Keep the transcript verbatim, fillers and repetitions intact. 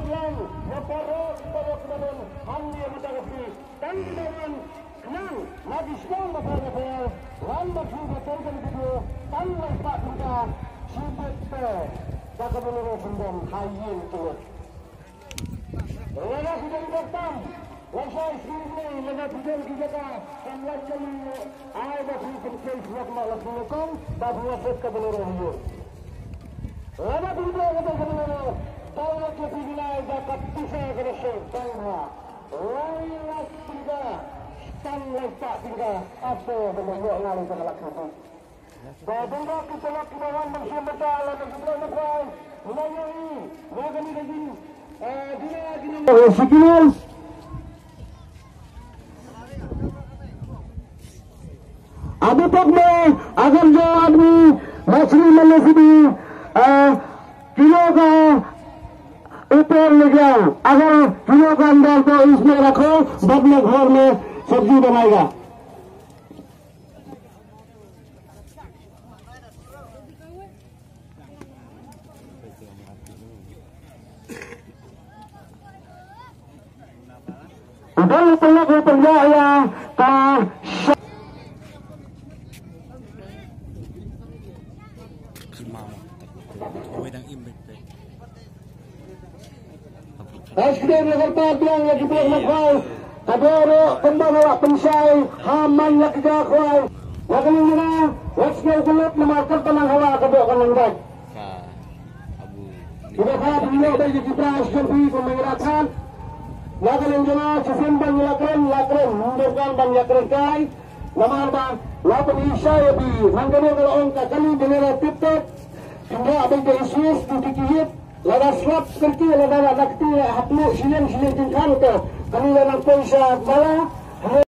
lang naparot parot naman handi matagapi tandaman kenang magiskong mapapapayaw lan magsugaton kan video tanlay pa kita sibet pe kakabulungan sendom hayin tuwet wala sidang doktam wala isini laga bidang kita kan lagi ay masih case nak malas menukang babu wasit kabulungan hiyo wala bidang kita kabulungan tahu ke pinai dapat pisah ke syek tangha wala tiga tanlay pa tiga apa bentuk ngalih pada laksa Dadang kita telah kinawan masyarakat alam dan kita nak melayani wagan ini lagi dia gini sikil अभी तक मैं अगर जो आदमी मछली मछली किलो का ऊपर ले गया अगर किलो का अंदर तो इसमें रखो बदले घर में सब्जी बनाएगा dan pelaku penjaya ka Asli Jakarta bilang lagi bilang makwai kadoro pembawa pensai haman lagi jakwai lagi nina wasnya kulit memarkar tenang hawa kadok kan langgai kita kaya beliau dari kita asli pemengiratan lagi nina sesimbang lakren lakren mundurkan ban lakren kai namar bang lapan isya ya bi nanggani kalau orang kali dengar tip-tip hingga abang ke isis dikikit lada slap seperti lada lada kecil haplu silin silin tingkang tu kami dalam pun sah bala